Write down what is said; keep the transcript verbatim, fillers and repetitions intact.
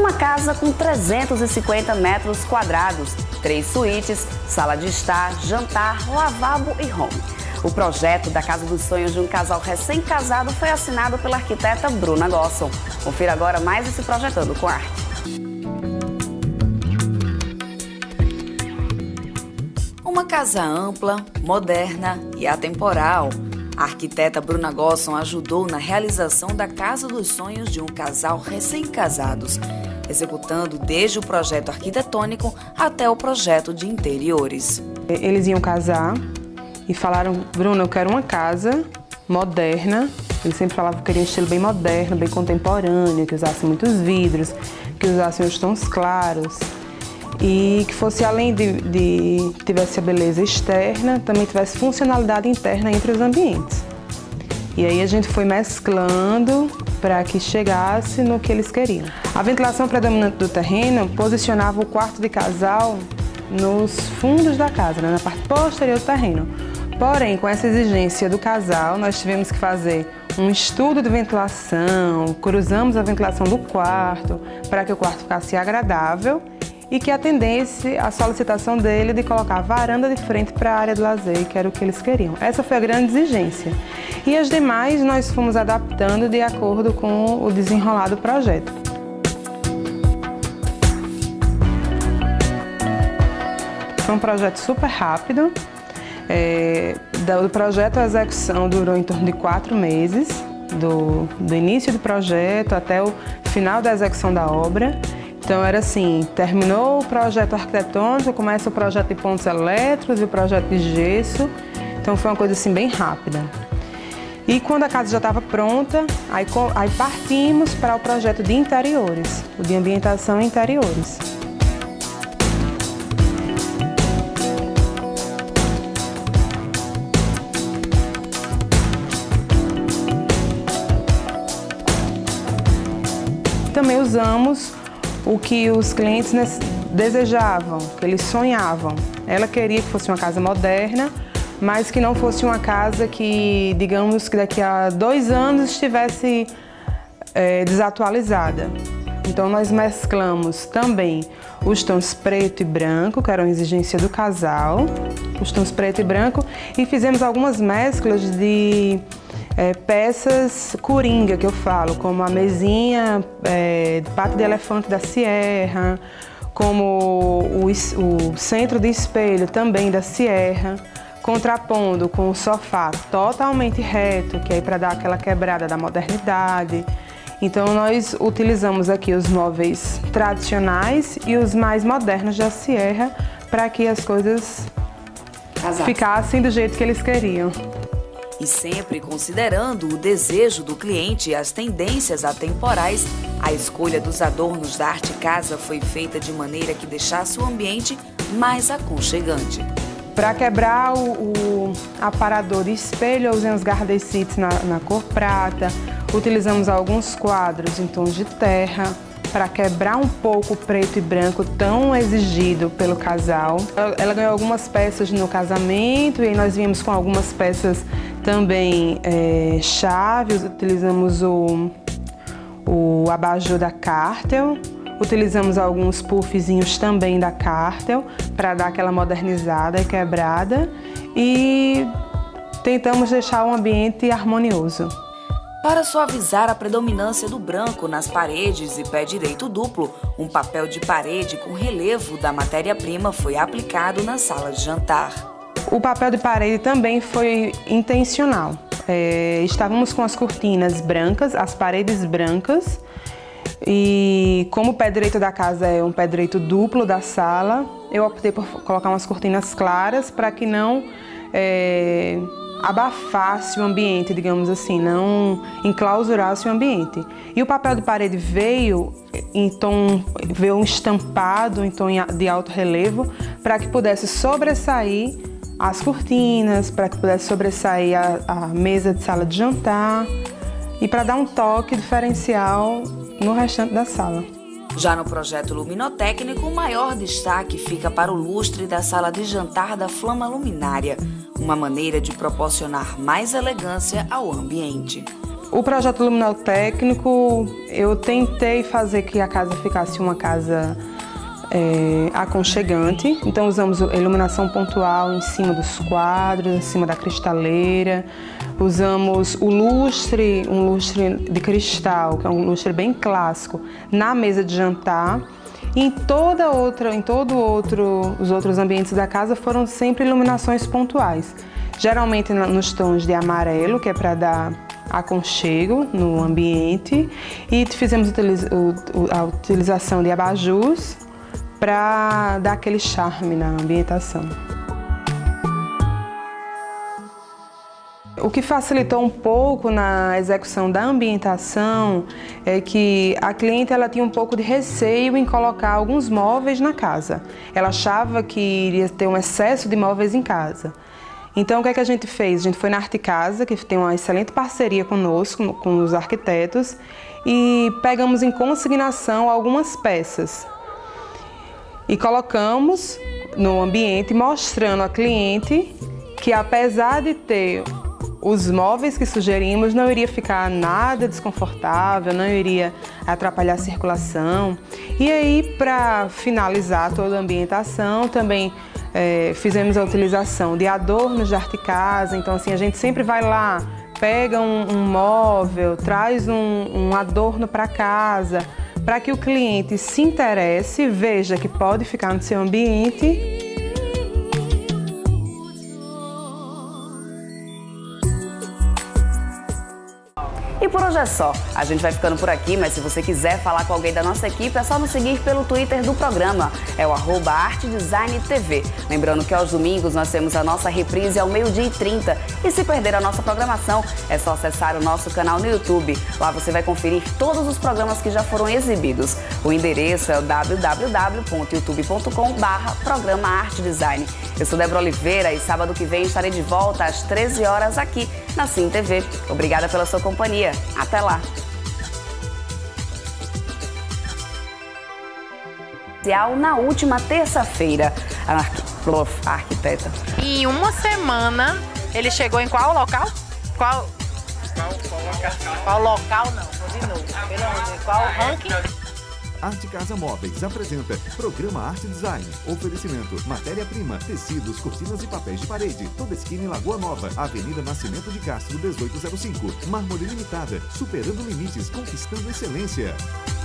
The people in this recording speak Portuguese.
Uma casa com trezentos e cinquenta metros quadrados, três suítes, sala de estar, jantar, lavabo e home. O projeto da Casa dos Sonhos de um casal recém-casado foi assinado pela arquiteta Bruna Gosson. Confira agora mais esse Projetando com Arte. Uma casa ampla, moderna e atemporal. A arquiteta Bruna Gosson ajudou na realização da Casa dos Sonhos de um casal recém-casados, executando desde o projeto arquitetônico até o projeto de interiores. Eles iam casar e falaram: Bruna, eu quero uma casa moderna. Eles sempre falavam que queriam um estilo bem moderno, bem contemporâneo, que usasse muitos vidros, que usasse os tons claros e que fosse, além de, de tivesse a beleza externa, também tivesse funcionalidade interna entre os ambientes. E aí a gente foi mesclando para que chegasse no que eles queriam. A ventilação predominante do terreno posicionava o quarto de casal nos fundos da casa, né, na parte posterior do terreno. Porém, com essa exigência do casal, nós tivemos que fazer um estudo de ventilação, cruzamos a ventilação do quarto para que o quarto ficasse agradável e que atendesse à solicitação dele de colocar a varanda de frente para a área de lazer, que era o que eles queriam. Essa foi a grande exigência. E as demais nós fomos adaptando de acordo com o desenrolar do projeto. Foi um projeto super rápido. É, do projeto à execução durou em torno de quatro meses, do, do início do projeto até o final da execução da obra. Então era assim, terminou o projeto arquitetônico, começa o projeto de pontos elétricos e o projeto de gesso. Então foi uma coisa assim bem rápida. E quando a casa já estava pronta, aí, aí partimos para o projeto de interiores, o de ambientação e interiores. Também usamos o que os clientes desejavam, que eles sonhavam. Ela queria que fosse uma casa moderna, mas que não fosse uma casa que, digamos, que daqui a dois anos estivesse é, desatualizada. Então nós mesclamos também os tons preto e branco, que eram a exigência do casal, os tons preto e branco, e fizemos algumas mesclas de É, peças coringa, que eu falo, como a mesinha é, de pata de elefante da Sierra, como o, o centro de espelho também da Sierra, contrapondo com o sofá totalmente reto, que é para dar aquela quebrada da modernidade. Então nós utilizamos aqui os móveis tradicionais e os mais modernos da Sierra para que as coisas Casados. ficassem do jeito que eles queriam. E sempre considerando o desejo do cliente e as tendências atemporais, a escolha dos adornos da Arte Casa foi feita de maneira que deixasse o ambiente mais aconchegante. Para quebrar o, o aparador de espelho, usamos garden seats na, na cor prata, utilizamos alguns quadros em tons de terra, para quebrar um pouco o preto e branco tão exigido pelo casal. Ela ganhou algumas peças no casamento e nós viemos com algumas peças também é, chaves. Utilizamos o, o abajur da Cartel, utilizamos alguns puffzinhos também da Cartel para dar aquela modernizada e quebrada e tentamos deixar o ambiente harmonioso. Para suavizar a predominância do branco nas paredes e pé direito duplo, um papel de parede com relevo da matéria-prima foi aplicado na sala de jantar. O papel de parede também foi intencional. É, estávamos com as cortinas brancas, as paredes brancas, e como o pé direito da casa é um pé direito duplo da sala, eu optei por colocar umas cortinas claras para que não é, abafasse o ambiente, digamos assim, não enclausurasse o ambiente. E o papel de parede veio em tom, veio um estampado em tom de alto relevo para que pudesse sobressair as cortinas, para que pudesse sobressair a, a mesa de sala de jantar e para dar um toque diferencial no restante da sala. Já no projeto luminotécnico, o maior destaque fica para o lustre da sala de jantar da flama luminária, uma maneira de proporcionar mais elegância ao ambiente. O projeto luminotécnico, eu tentei fazer que a casa ficasse uma casa é, aconchegante. Então usamos iluminação pontual em cima dos quadros, em cima da cristaleira. Usamos o lustre, um lustre de cristal, que é um lustre bem clássico, na mesa de jantar. E em toda outra, em todo outro, os outros ambientes da casa foram sempre iluminações pontuais. Geralmente nos tons de amarelo, que é para dar aconchego no ambiente, e fizemos a utilização de abajus para dar aquele charme na ambientação. O que facilitou um pouco na execução da ambientação é que a cliente ela tinha um pouco de receio em colocar alguns móveis na casa. Ela achava que iria ter um excesso de móveis em casa. Então, o que é que a gente fez? A gente foi na Arte Casa, que tem uma excelente parceria conosco, com os arquitetos, e pegamos em consignação algumas peças. E colocamos no ambiente, mostrando à cliente que, apesar de ter os móveis que sugerimos, não iria ficar nada desconfortável, não iria atrapalhar a circulação. E aí, para finalizar toda a ambientação, também é, fizemos a utilização de adornos de Arte Casa. Então, assim, a gente sempre vai lá, pega um, um móvel, traz um, um adorno para casa, para que o cliente se interesse, veja que pode ficar no seu ambiente. E por hoje é só. A gente vai ficando por aqui, mas se você quiser falar com alguém da nossa equipe, é só nos seguir pelo Twitter do programa. É o arroba Arte Design T V. Lembrando que aos domingos nós temos a nossa reprise ao meio-dia e trinta. E se perder a nossa programação, é só acessar o nosso canal no YouTube. Lá você vai conferir todos os programas que já foram exibidos. O endereço é o w w w ponto youtube ponto com barra programa Arte Design. Eu sou Débora Oliveira e sábado que vem estarei de volta às treze horas aqui na Sim T V. Obrigada pela sua companhia. Até lá! Na última terça-feira, a arquiteta. Em uma semana, ele chegou em qual local? Qual? Qual, qual local? Qual local não, vou de novo. Pelo amor de Deus, qual ranking? Arte Casa Móveis apresenta Programa Arte Design. Oferecimento: matéria-prima, tecidos, cortinas e papéis de parede. Toda esquina em Lagoa Nova, Avenida Nascimento de Castro, dezoito zero cinco. Mármore Limitada, superando limites, conquistando excelência.